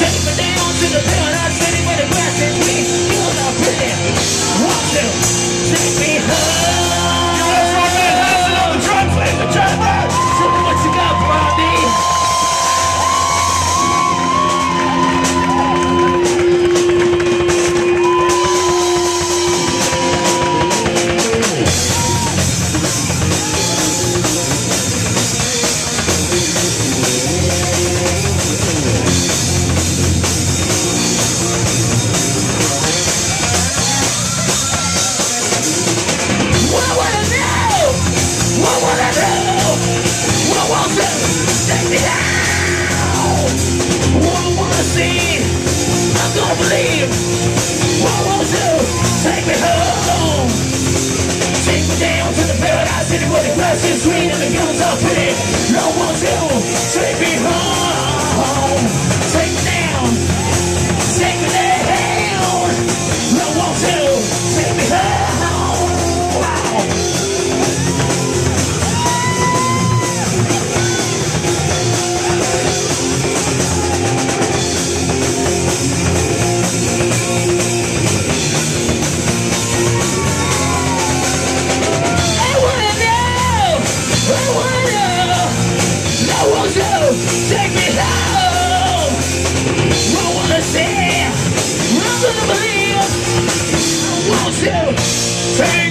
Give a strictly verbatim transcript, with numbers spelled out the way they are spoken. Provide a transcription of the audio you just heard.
take me down to the paradise city where the grass is green. Girls are pretty. Want to take me home? Yo, that's right, man. Hanson on the drum, play the drummer. Tell me what you got, Blondie. Take me out. What wanna see? I'm gonna believe. What wants to take me home? Take me down to the paradise city where the grass is green and the girls are pretty. No one to take me home. Take me down. Take me down. No one to take me home. Wow. Take me home. I wanna see. I'm gonna believe. I want to take